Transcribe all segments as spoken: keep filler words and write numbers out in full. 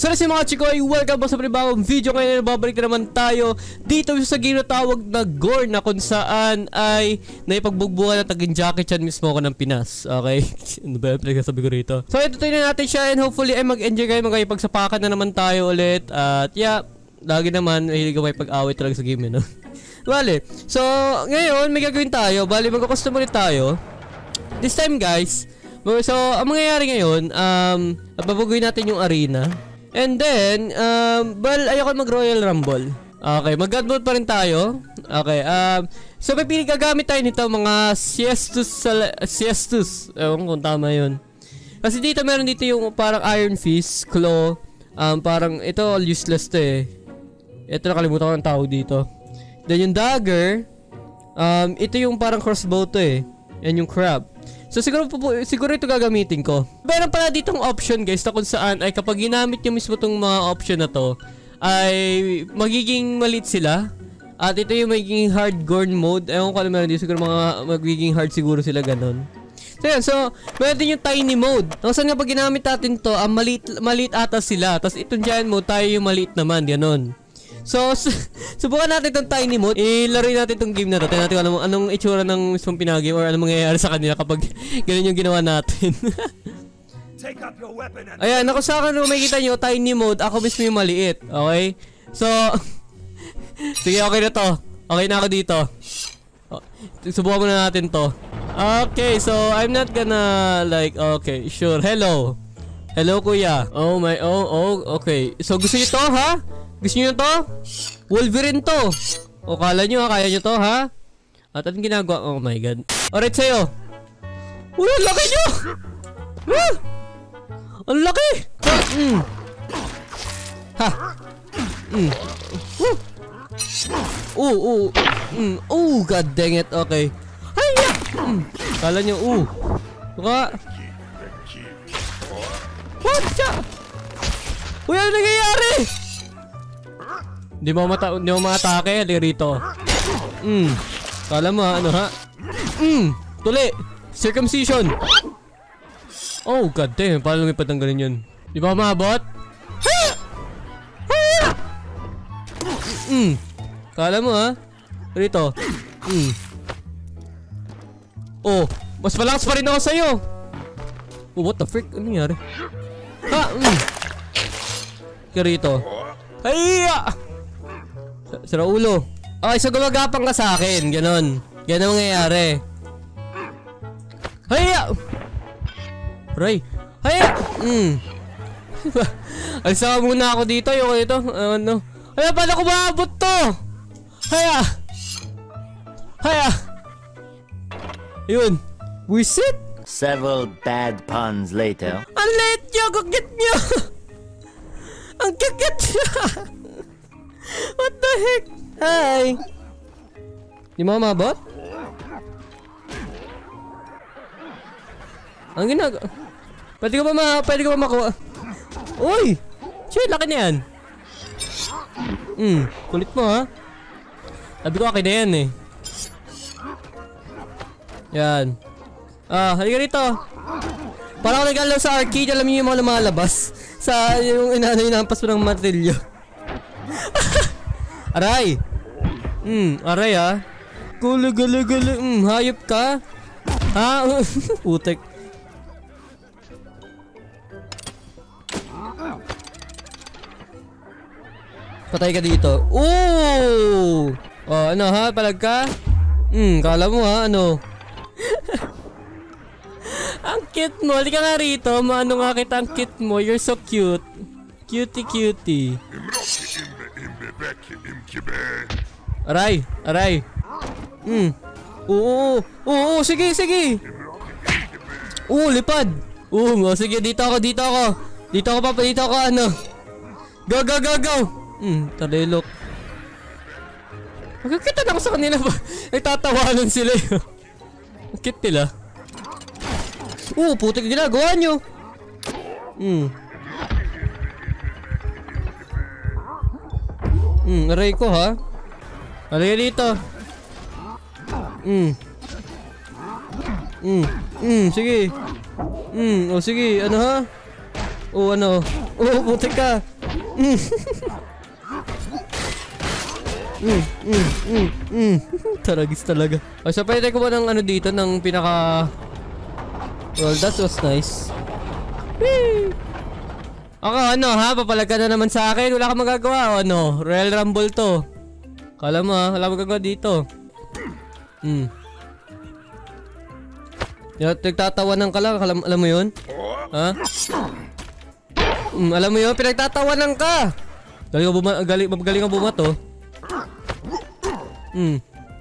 So na si mga chikoy, welcome po sa panibagong video. Ngayon babalik na naman tayo dito sa game na tawag na Gorn, na kung saan ay naipagbubuhan na taging Jackie Chan mismo ako ng Pinas. Okay? Ano ba yung pinagsasabi ko rito? So ito tayo na natin siya, and hopefully ay mag-enjoy kayo, magkakipagsapakan na naman tayo ulit. At yeah, lagi naman mahilig ako may pag-away talaga sa game, eh, no? Bale, so ngayon may gagawin tayo. Bale, magkakustom ulit tayo. This time guys, so ang mangyayari ngayon, um, babaguhin natin yung arena. And then, um, well, ayoko mag-Royal Rumble. Okay, mag-God mode pa rin tayo. Okay, um, so may pili gagamit tayo nito, mga siestus, siestus. Ewan kung tama yun. Kasi dito meron dito yung parang Iron Fist, Claw. Um, parang ito all useless to eh. Ito nakalimutan ko ang tawag dito. Then yung Dagger, um, ito yung parang crossbow to eh. Yan yung Crab. So siguro, siguro ito gagamitin ko. Meron pala ditong option guys, na kung saan ay kapag ginamit nyo mismo itong mga option na to, ay magiging maliit sila. At ito yung magiging hard Gorn mode. Ewan ko alam meron dito, siguro mga magiging hard siguro sila ganon. So yan, so meron din yung tiny mode. Kung saan nga pag ginamit natin to, ah, maliit, maliit ata sila. Tapos itong giant mode, tayo yung maliit naman, ganon. So, su subukan natin itong tiny mode. Ilaro natin itong game na to. Tignan natin kung anong, anong itsura ng mismong pinag-game or anong mangyayari sa kanila kapag ganun yung ginawa natin. Ayan, ako sa akin kung makikita nyo, tiny mode, ako mismo yung maliit. Okay? So, sige, okay na to. Okay na ako dito. Oh, subukan muna natin to. Okay, so I'm not gonna like, okay, sure. Hello. Hello, kuya. Oh my, oh, oh, okay. So, gusto nyo to, ha? Gusto nyo to? Wolverine to. O kala nyo ha, kaya nyo to ha? At anong ginagawa? Oh my god. Alright sa'yo. Uy, ang laki nyo! Ah! Ang laki! Ha! Mm. Ha! Mm. Uh! Uh! Mm. Uh! God dang it. Okay. Hiya! Mm. Kala nyo, uh. Baka. What's up? Uy, ano nangyayari? Hindi mo mata hindi mo matake rito. Mm. Kala mo ano ha? Mm. Tuli. Circumcision. Oh god damn, paano lumipad ng ganun yun? Di ba maabot? Hiya! Hiya! Mm. Kala mo ha? Rito. Mm. Oh, mas malakas pa rin ako sa'yo. Oh, what the frick? Ano nangyari? Ha? Mm. Karito. Hiya! Sira ulo. Okay, so gumagapang ka sa akin. Ganon. Ganon mangyayari. Hiya! Ray. Hiya! Mm. Alisa muna ako dito. Yung ito. Ano? Hiya, paano ko maabot to? Hiya! Hiya! Yun. Wisit? Several bad puns later. Ang late nyo! Kukit nyo! Ang kukit nyo! What the heck? Hi! Di mo mabot? Ang ginagawa. Pwede ko ba ma... Pwede ko ba makuha? Uy! Shit, laki na yan. Hmm, kulit mo ha. Sabi ko akin na yan eh. Yan. Ah, halika rito. Parang ako nag-alaw sa arcade. Alam niyo yung mga lumalabas. Sa yung inano yung nampas mo ng martilyo. Aray! Hmm, aray ah. Gulo, gulo, gulo. Hmm, hayop ka? Ha? Putek. Patay ka dito. Ooh! Oh, ano ha? Palag ka? Hmm, kala mo ha? Ano? Ang cute mo. Halika nga rito. Maano nga kita ang cute mo. You're so cute. Cutie, cutie. Aray, aray. Hmm. Oo, oo, sige, sige. Oo, lipad. Oo, sige, dito ako, dito ako. Dito ako pa, dito ako, ano. Go, go, go, go. Hmm, talilok. Magkakita na ako sa kanila ba? Nagtatawanan sila yun. Ang cute nila. Oo, putik ginagawa nyo. Hmm. Hmm, aray ko ha. Halika dito. Hmm. Hmm. Hmm, sige. Hmm, o sige, ano ha? O ano? O, putik ka. Mm. mm, mm, mm, mm. Taragis talaga. O, so pwede ko ba ng ano dito, ng pinaka... Well, that was nice. Whee! Ako, ano ha? Papalag ka na naman sa akin. Wala kang magagawa. O, ano? Royal Rumble to. Kala mo ha? Wala magagawa dito. Hmm. Nagtatawanan ka lang. Alam, alam mo yun? Ha? Hmm, alam mo yun? Pinagtatawanan ka! Galing ka buma... Galing, galing ka bumato. Hmm.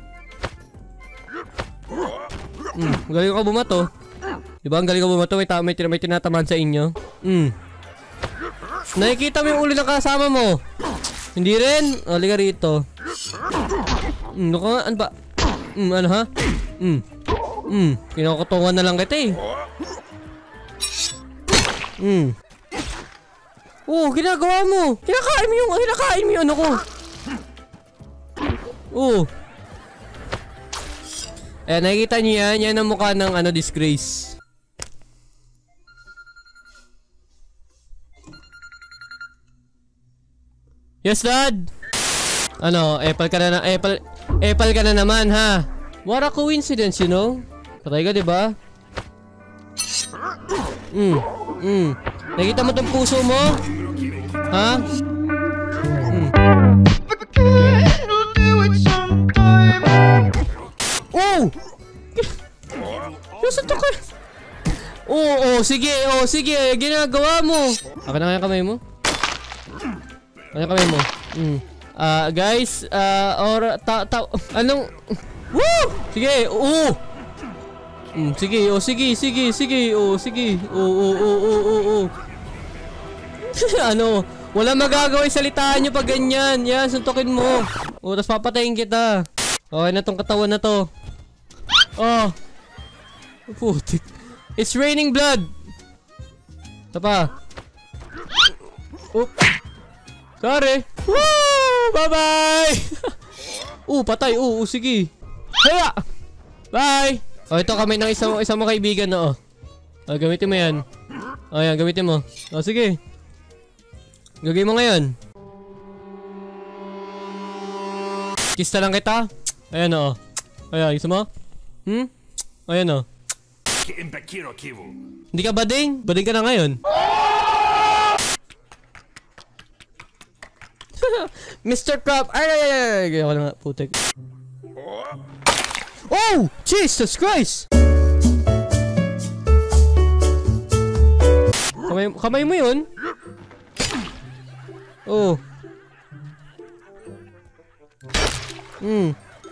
Hmm. Galing ka bumato. Diba ang galing ka bumato? May, may, may tinatamaan sa inyo. Hmm. Nakikita mo yung ulo ng kasama mo. Hindi rin. O, liga rito. Hmm. Ano ka nga? Ano ba? Hmm. Ano ha? Hmm. Hmm. Kinakutungan na lang kita eh. Hmm. Oh, ginagawa mo. Kinakain mo yung, kinakain mo yung ano ko. Oh. Eh, nakikita niyo yan? Yan ang mukha ng ano, disgrace. Yes, Dad! Ano, epal ka na na, epal, epal ka na naman, ha? What a coincidence, you know? Patay ka, diba? Hmm, hmm. Nakita mo tong puso mo? Ha? Hmm. Oh! Nasaan to ka? Oh, oh, sige, oh, sige, ginagawa mo. Akin na nga yung kamay mo. Ano kamay mo? Mm. Uh, guys, uh, or ta ta anong woo! Sige, oo. Mm, sige, oh, sige, sige, sige, oh, sige. Oo, oo, oo, oo, oo. Ano, wala magagawa yung salitaan nyo pag ganyan. Yan, suntukin mo. Oh, tapos papatayin kita. Okay na tong katawan na to. Oh. Putik. It's raining blood. Ito pa. Oh. Sorry. Woo! Bye-bye! uh, patay. Uh, uh, sige. Haya! Bye! Oh, ito kami ng isang, isang mga kaibigan na, oh. Oh, gamitin mo yan. Oh, yan, gamitin mo. Oh, sige. Gagawin mo ngayon. Kiss na lang kita. Ayan, oh. Ayan, gusto mo? Hmm? Ayan, oh. Hindi ka bading? Bading ka na ngayon. Mister Crab! Ay, ay, ay, ay, ay, ako na nga, putik. Oh! Jesus Christ! Kamay, kamay mo yun? Oh. Hmm.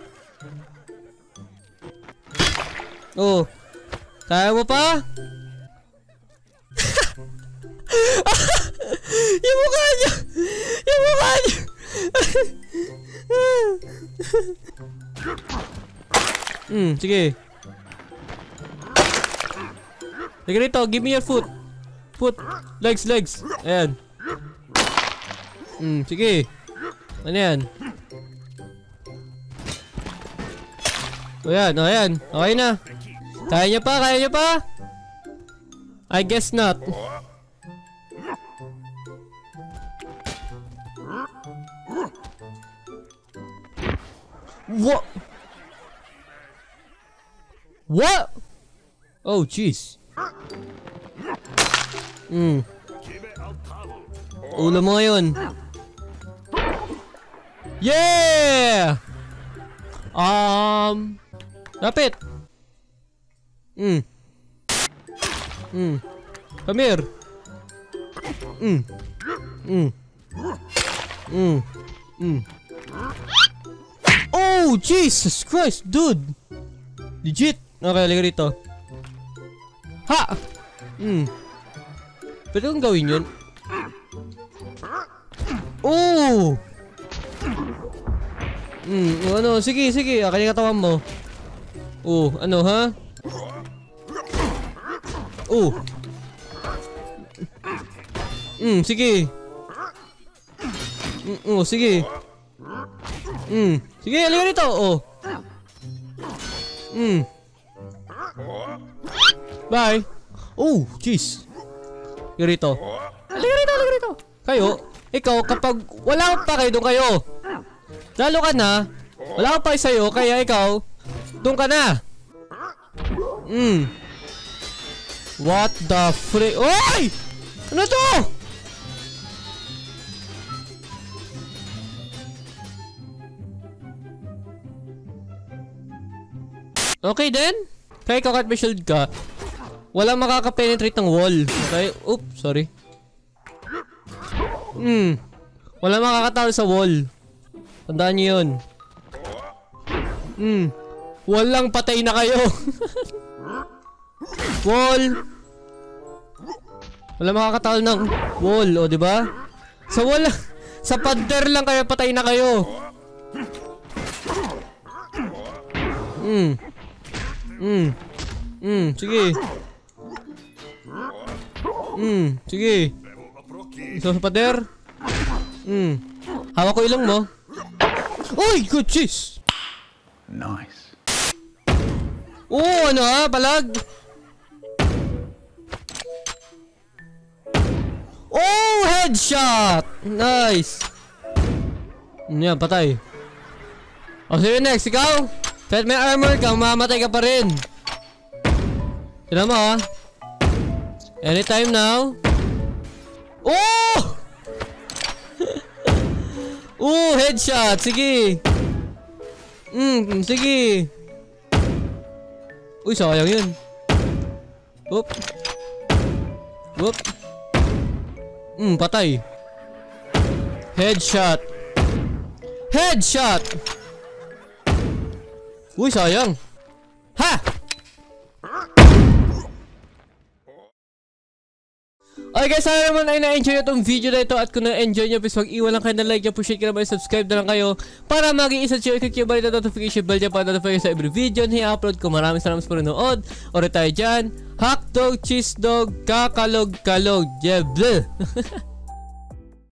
Oh. Kaya mo pa? Yung mukha niya! Yung mukha niya! Hmm, sige. Sige rito, give me your foot. Foot. Legs, legs. Ayan. Hmm, sige. Ano yan? O yan, o yan. Okay na. Kaya niya pa, kaya niya pa? I guess not. What? What? Oh, jeez. Hmm. Ulo mo ngayon. Yeah! Um. Lapit. Hmm. Hmm. Come here. Hmm. Hmm. Hmm. Hmm. Oh, Jesus Christ, dude. Legit. Okay, liga rito. Ha! Hmm. Pwede kong gawin yun? Oh! Hmm, ano, sige, sige. Akin yung katawan mo. Oh, ano, ha? Oh. Hmm, sige. Mm, oh, sige. Hmm. Sige, halika rito. Oh. Hmm. Bye. Oh, jeez. Halika rito. Halika rito, halika rito. Kayo. ikaw, kapag wala kang pake, doon kayo. Lalo ka na, wala kang pake sa'yo, kaya ikaw, doon ka na. Hmm. What the frick? Oy! Ano to? Okay then. Kaya ikaw kahit may shield ka, walang makaka-penetrate ng wall. Okay? Oops, sorry. Hmm. Walang makakatalo sa wall. Tandaan nyo yun. Hmm. Walang patay na kayo. Wall. Walang makakatalo ng wall, o diba? Sa wall, sa pader lang kayo, patay na kayo. Hmm. Hmm. Hmm, sige. Hmm, sige. So, sa pader. Hmm. Hawak ko ilong mo. Uy, good cheese. Nice. Oo, ano ha, palag. Oh, headshot. Nice. Yan, patay. O, sige next, ikaw. Kahit may armor ka, mamatay ka pa rin. Tignan mo ha. Anytime now. Oh! Oh, headshot. Sige. Hmm, sige. Uy, sayang yun. Whoop. Whoop. Hmm, patay. Headshot. Headshot. Uy, sayang. Ha! Okay guys, sana naman ay na-enjoy nyo itong video na ito. At kung na-enjoy nyo, please mag-iwan lang kayo ng like, appreciate ka naman, subscribe na lang kayo para maging isa siya, click yung balik na notification bell dyan para notify sa every video na i-upload ko. Maraming salamat sa panonood. Oray tayo dyan. Hotdog, cheese dog, kakalog, kalog, yeah, bleh.